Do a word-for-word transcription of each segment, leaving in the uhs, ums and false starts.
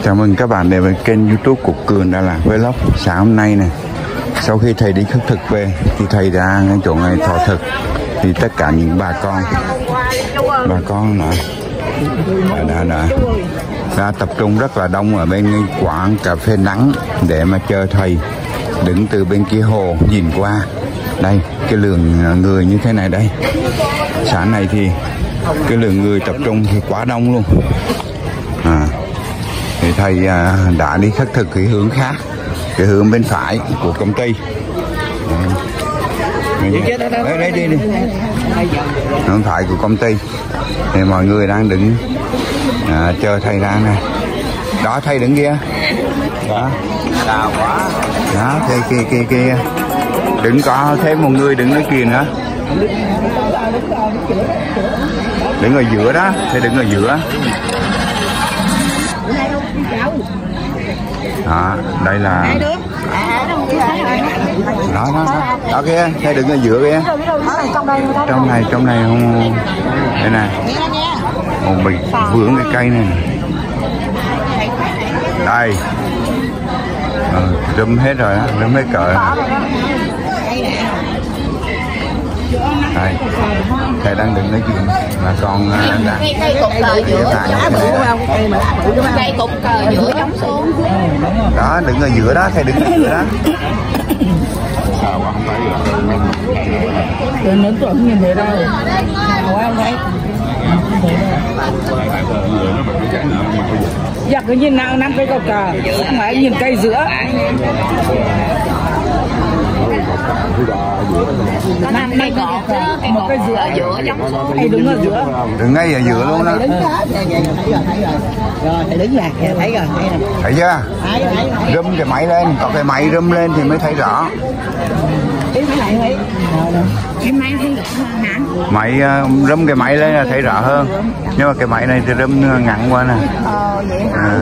Chào mừng các bạn đến với kênh YouTube của Cường Đà Lạt Vlog. Sáng hôm nay này, sau khi thầy đi khất thực về thì thầy ra ngay chỗ ngày thọ thực thì tất cả những bà con bà con đã đã, đã, đã tập trung rất là đông ở bên quán cà phê nắng để mà chờ thầy. Đứng từ bên kia hồ nhìn qua đây, cái lượng người như thế này đây. Sáng này thì cái lượng người tập trung thì quá đông luôn. À, thì thầy à, đã đi khất thực cái hướng khác, cái hướng bên phải của công ty. Đấy, đấy đi đi. Hướng phải của công ty thì mọi người đang đứng à, chờ thầy ra này. Đó, thầy đứng kia. Đó. Đó, kia kia kia kia. Đừng có thêm một người đứng ở kia nữa. Đứng ở giữa đó, thầy đứng ở giữa. Đó, đây là đó đó đó, đó kia, thầy đứng ở giữa kia. Trong này trong này không, đây này, còn bị vướng cái cây này. Đây, ờ, râm hết rồi đó, râm hết cỡ. Đây, thầy đang đứng nói chuyện là con đang cây cục cờ giữa cây cục cờ giữa chống xuống. Đó, đứng ở giữa đó, thầy đứng ở giữa đó. Sao mà không thấy rồi? Nó chuẩn nhìn thấy đâu? Sao không thấy? Dạ cứ nhìn nào năm cây cột cờ, không phải nhìn cây giữa. Có năm cây cột đó, một cây giữa ở giữa chống xuống. Hay đứng ở giữa. Đứng ngay ở giữa luôn đó. Rồi thầy đứng là thấy rồi, thấy chưa? Râm cái máy lên, có cái máy râm lên thì mới thấy rõ. Cái máy thấy được hả? Máy uh, râm cái máy lên là thấy rõ hơn. Nhưng mà cái máy này thì râm ngắn quá nè. Ờ vậy hả? À.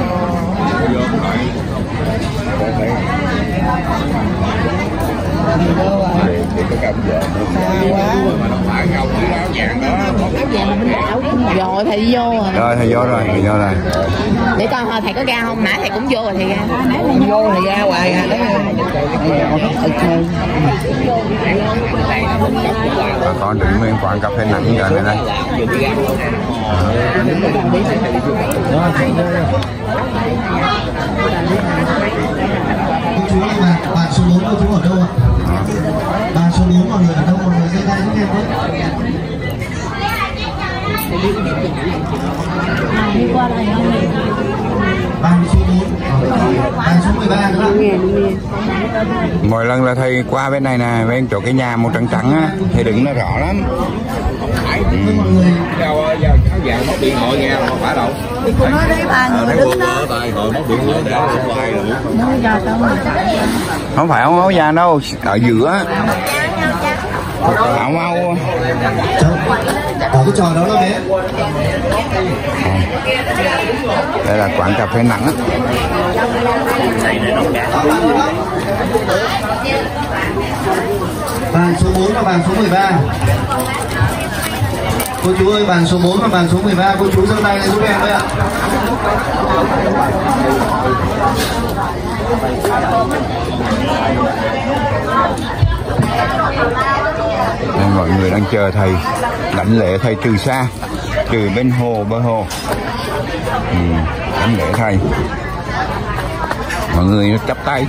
Rồi thầy vô rồi. Rồi thầy vô rồi, thầy vô rồi. Để coi thôi thầy có ra không? Nãy thầy cũng vô rồi thầy ra. Vô thầy ra hoài à. Bà con đứng bên quán cà phê nắng giờ này đây. Chú ơi, bạn, bạn số bốn cô chú ở đâu ạ? Bạn số bốn mọi người ở đâu? Mọi người ra đây giúp em với. Bạn số bốn, bạn số mười ba nữa. Mỗi lần là thầy qua bên này nè, bên chỗ cái nhà màu trắng trắng á, thầy đứng nó rõ lắm. Ừ. Mọi người. Giờ giờ cháu vàng mất điện thoại nghe không phải đâu. Cô nói đấy ba người đứng đó. Tài hồi mất điện thoại hoài rồi. Không phải ông áo vàng đâu, ở giữa. Áo mau. Ở cái trò đó đó bé. Đây là quán cà phê nắng á. Bàn số bốn và bàn số mười ba. Cô chú ơi, bàn số bốn và bàn số mười ba, cô chú giơ tay lên giúp em với ạ. Đây, mọi người đang chờ thầy đảnh lễ thầy từ xa, từ bên hồ bờ hồ. Ừ, đảnh lễ thầy. Mọi người chắp tay.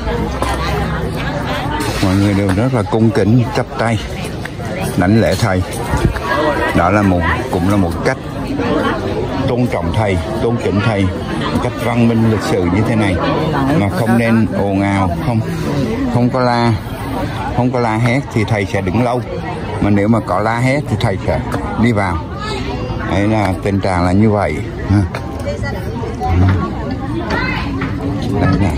Mọi người đều rất là cung kính chắp tay đảnh lễ thầy. Đó là một cũng là một cách tôn trọng thầy, tôn kính thầy, một cách văn minh lịch sự như thế này, mà không nên ồn ào, không không có la, không có la hét thì thầy sẽ đứng lâu, mà nếu mà có la hét thì thầy sẽ đi vào. Đấy là tình trạng là như vậy. Đây là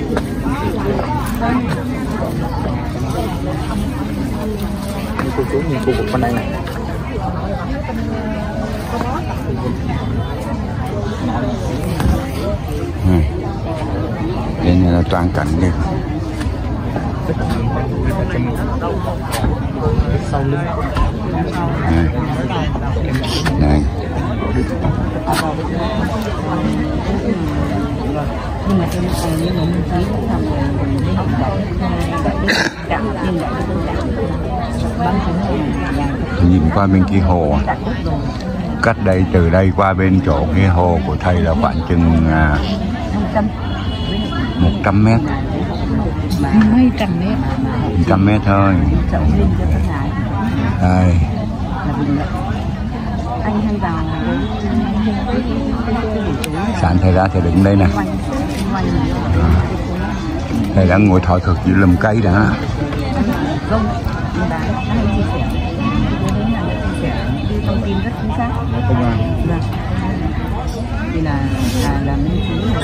cô chú nhìn khu vực bên đây này. Ừ. Đây là toàn cảnh kìa. Đây. Đây. Nhưng mà tôi nói nhưng mà mình chỉ làm người học đậu cảm nhưng lại tôi cảm bắn súng nhìn qua bên kia hồ, cách đây từ đây qua bên chỗ cái hồ của thầy là khoảng chừng à, một trăm mét, mấy trăm mét, một trăm mét thôi. Đây. Anh hay vào Sẵn thầy ra thầy đứng đây nè. Thầy đã ngồi thọ thực giữa lùm cây đã. thông tin rất chính xác. Thì là là là minh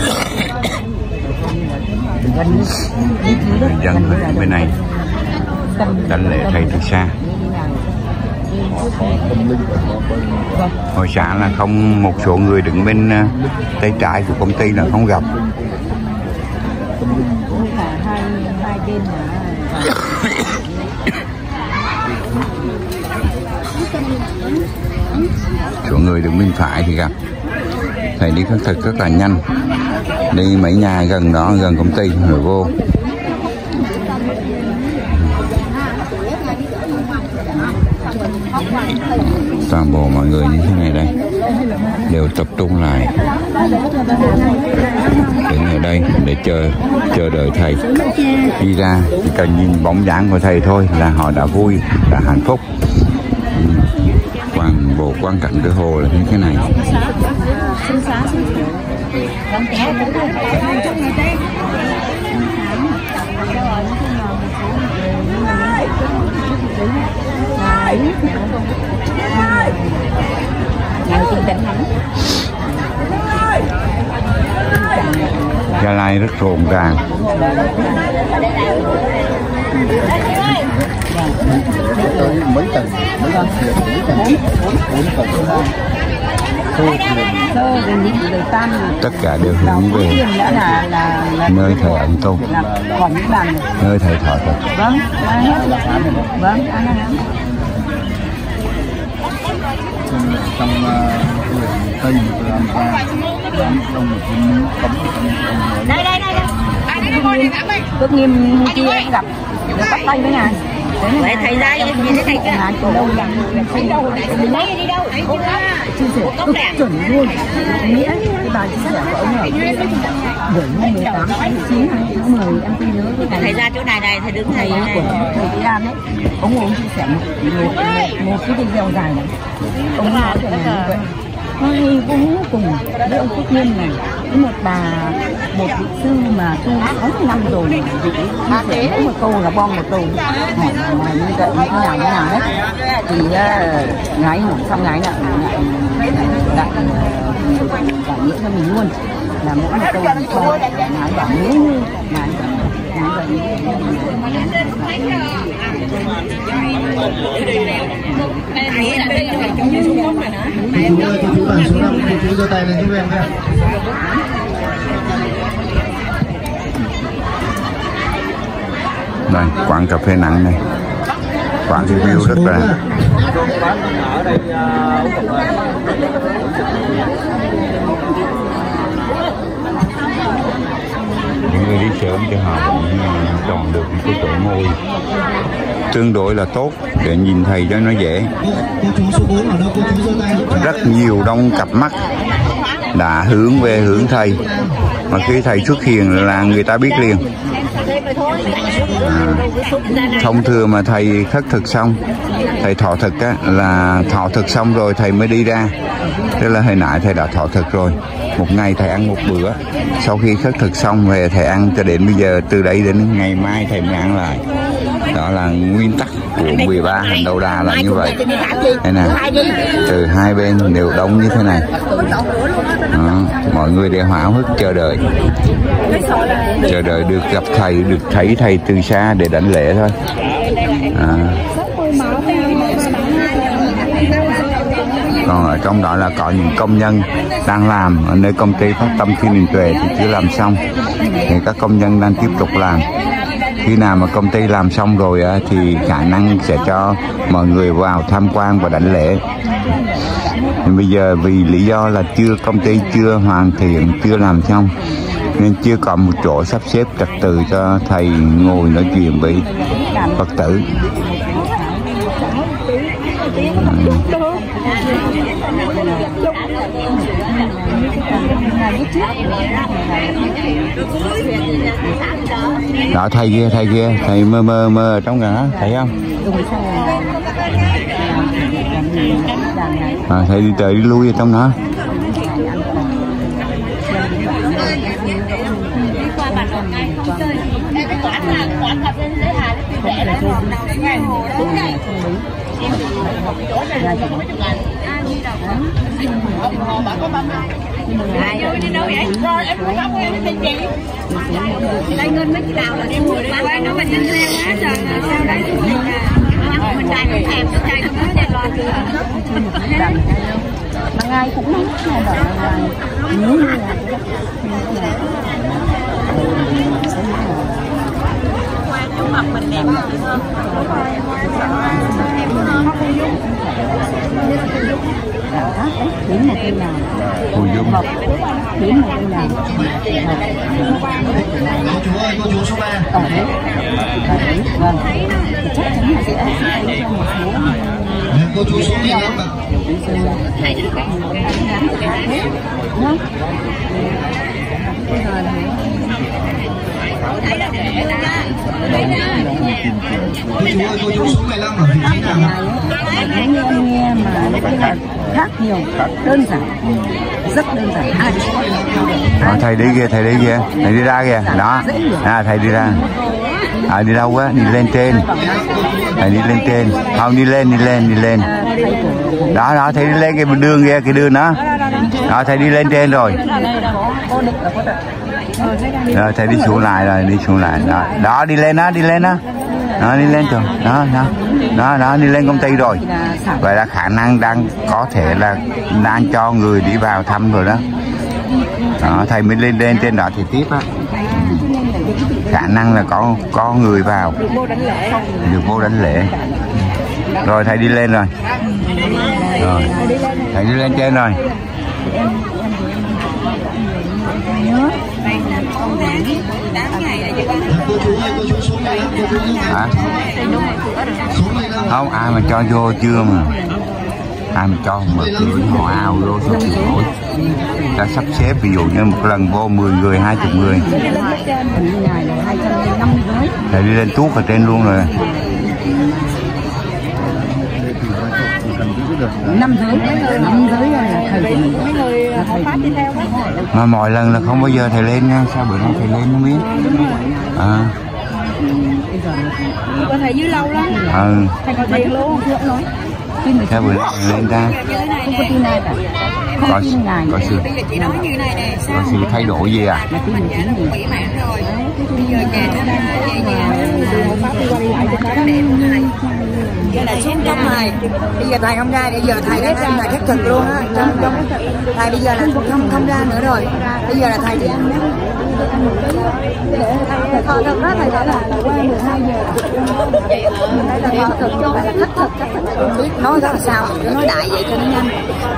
người dân bên này đánh lễ thầy từ xa. Hồi sáng là không, một số người đứng bên tay trái của công ty là không gặp. Số người đứng bên phải thì gặp. Thầy đi khắc thực rất là nhanh, đi mấy nhà gần đó, gần công ty rồi vô. Toàn bộ mọi người như thế này đây đều tập trung lại đứng ở đây để chờ chờ đợi thầy đi ra. Chỉ cần nhìn bóng dáng của thầy thôi là họ đã vui, đã hạnh phúc. Toàn bộ quan cảnh cái hồ là như thế này. Gia Lai rất rộn ràng. Tất cả đều hướng về nơi thầy ẩn tu, nơi thầy thọ thực. Vâng, vâng, trong kênh làm ra trong một cấm đây đây đây Cước Nghiêm kia em gặp bắt tay với ngài. Vậy thầy ra nhìn thấy thầy kia ngài từ đâu là đi đâu đi lấy đi đâu chia sẻ cực chuẩn luôn. Nghĩa cái bài chia sẻ của ông ở buổi mười tám tháng chín tháng mười em tin nhớ thầy ra chỗ này này thầy đứng thầy của thầy Vĩ Đan đấy. Ông ông chia sẻ một một, một cái video dài này. Ông nói chuyện này như vậy hay vô cùng với ông Phước Nghiêm này, một bà một vị sư mà tu sáu mươi năm rồi, vị chia mỗi một câu là bom một câu, hỏi là như vậy như thế nào như nào đấy thì uh, ngái hỏi xong ngái lại lại lại giải nghĩa cho mình luôn là mỗi một câu là một câu, ngái bảo nếu như ngái ngái vậy nghĩ là đây là trong như xuống rồi nữa. Chú ơi, chú chú bàn xuống năm, chú giơ tay lên giúp em nha. Đây, quán cà phê nặng này, quán review rất là những người đi sớm cho họ vẫn chọn được cái chỗ ngồi tương đối là tốt để nhìn thầy cho nó dễ. Rất nhiều đông cặp mắt đã hướng về hướng thầy, mà khi thầy xuất hiện là người ta biết liền. À, thông thường mà thầy khất thực xong, thầy thọ thực á, là thọ thực xong rồi thầy mới đi ra. Tức là hồi nãy thầy đã thọ thực rồi, một ngày thầy ăn một bữa, sau khi khất thực xong về thầy ăn cho đến bây giờ, từ đấy đến ngày mai thầy mới ăn lại. Đó là nguyên tắc của mười ba hành đầu đà là như vậy. Đây nè, từ hai bên đều đông như thế này. Đó, mọi người đều háo hức chờ đợi, chờ đợi được gặp thầy, được thấy thầy từ xa để đảnh lễ thôi. À. Còn ở trong đó là có những công nhân đang làm ở nơi công ty Phát Tâm Thiên Đình Tuệ thì chưa làm xong, thì các công nhân đang tiếp tục làm. Khi nào mà công ty làm xong rồi thì khả năng sẽ cho mọi người vào tham quan và đảnh lễ. Bây giờ vì lý do là chưa công ty chưa hoàn thiện, chưa làm xong, nên chưa còn một chỗ sắp xếp trật tự cho thầy ngồi nói chuyện với Phật tử. Đó thầy kia, thầy kia, thầy mơ mơ mơ ở trong cả, thấy không? À, thầy đi tới đi lui ở trong đó. Đi đâu vậy? Rồi em không có em đi chị. Lấy ngân mấy đào là đi mua đi. Quay nó mình nhanh lên quá trời. Sao đấy? Mình trai cũng thèm, trai cũng nói đẹp rồi. Mà ngày cũng nóng là đợi ngày nếu như là mặt mình đẹp hơn. điểm một cây nào Hồ Dung điểm một cây nào Cô chú ơi, cô chú số ba. ở đấy vâng chắc chắn là sẽ cho một số Cô chú số mười lăm ạ. Cô chú ơi, cô chú số mười lăm ở vị trí nào ạ? nghe nghe mà nó cái là khác nhiều, đơn giản, rất đơn giản. À, đó, thầy đi kia, thầy đi kia, thầy đi ra kìa, đó, à, thầy đi ra, à, đi đâu quá, đi lên trên, thầy đi lên trên, không đi lên, đi lên, đi lên, đó, đó, thầy đi lên cái đường kia, cái đường đó, đó, thầy đi lên trên rồi, rồi thầy đi xuống lại rồi, đi xuống lại, đó, đó, đi lên đó, đi lên đó. Đó, đi lên rồi, đó, đó, đó, đó, đi lên công ty rồi. Vậy là khả năng đang có thể là đang cho người đi vào thăm rồi đó. Đó, thầy mới lên lên trên đó thì tiếp á. Khả năng là có có người vào, được vô đánh lễ. Rồi thầy đi lên rồi. Rồi, thầy đi lên trên rồi. Cô chú ơi, cô chú số mười lăm, cô chú như nào? Hả? Số mười lăm. Không, ai mà cho vô chưa mà. Ai mà cho mở cửa họ ao vô sao chịu nổi. Ta sắp xếp ví dụ như một lần vô mười người, hai mươi người. Thầy đi lên tuốt ở trên luôn rồi. năm giới năm giới là thầy của mình, là thầy của mình. Mà mọi lần là không bao giờ thầy lên nha, sao bữa nay thầy lên không biết. À. Có thầy dưới lâu lắm. Ừ. Thầy có tiền luôn. Sao bữa nay thầy lên ta? Không có tin ai cả. Không Có, tin ngài. có sự, Bây giờ chị nói như này nè, có sự thay đổi gì à? Mà tin được dạ nó cũng mỹ mãn rồi. Bây giờ nhà nó về nhà đường pháp đi qua đi lại cho nó đẹp hai. Giờ là xuống trong này. Bây giờ thầy không ra, bây giờ thầy đã ra là khắc thực luôn á. Trong trong thầy bây giờ là không không ra nữa rồi. Bây giờ là thầy đi ăn thọ thực đó, thầy gọi là qua mười hai giờ. Đây là thọ thực cho phải là khắc thực, khắc thực biết nói đó là sao, nói đại vậy cho nó nhanh.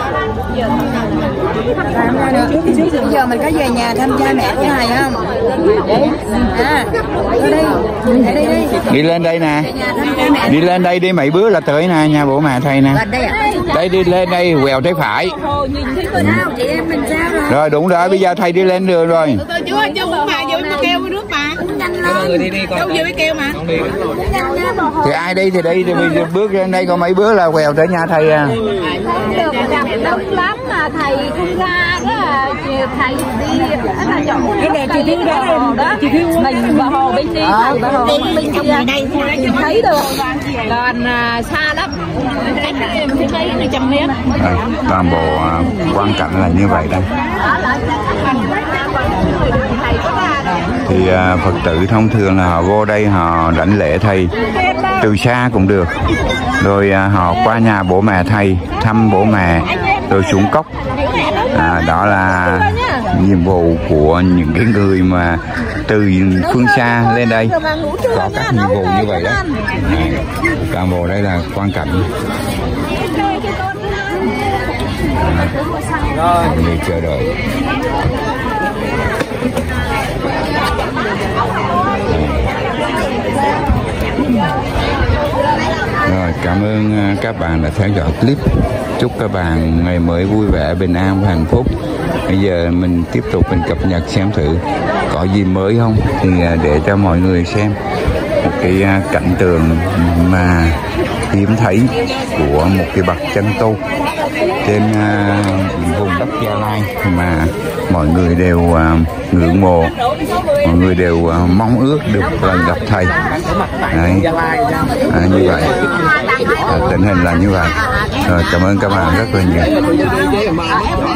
Bây giờ mình có về nhà thăm cha mẹ của thầy không? À, ở đây, ở đây đi. Đi lên đây nè. Đi lên đây đi, mấy bữa là tới nè, nhà bố mẹ thầy nè. Đây đi lên đây, quẹo trái phải. Sao chị em mình sao rồi? Rồi đúng rồi, bây giờ thầy đi lên đường rồi. Tôi chú ơi, chú mà vừa mà kêu với nước mà. Nhanh lên. Chú vừa kêu mà. Thì ai đi thì đi, thì bây bước lên đây có mấy bữa là quẹo tới nhà thầy à. Đông lắm mà thầy không ra đó, thầy đi là chọn cái này chị Thiên đó, chị Thiên mình bà Hồ bên đi, bà Hồ bên kia đây thấy được, còn xa lắm, cách em thấy mấy hai trăm mét. Toàn bộ uh, quan cảnh là như vậy đây. Thì uh, Phật tử thông thường là họ vô đây họ đảnh lễ thầy từ xa cũng được, rồi uh, họ qua nhà bố mẹ thầy thăm bố mẹ rồi xuống cốc. À, đó là nhiệm vụ của những cái người mà từ phương xa lên đây có các nhiệm vụ như vậy đó. Toàn bộ đây là quan cảnh. À, người chờ đợi. Cảm ơn các bạn đã theo dõi clip. Chúc các bạn ngày mới vui vẻ, bình an và hạnh phúc. Bây giờ mình tiếp tục mình cập nhật xem thử có gì mới không, thì để cho mọi người xem một cái cảnh tượng mà hiếm thấy của một cái bậc chân tu trên uh, vùng đất Gia Lai mà mọi người đều uh, ngưỡng mộ, mọi người đều uh, mong ước được lần gặp thầy. Đấy. À, như vậy à, tình hình là như vậy. Rồi, cảm ơn các bạn rất là nhiều.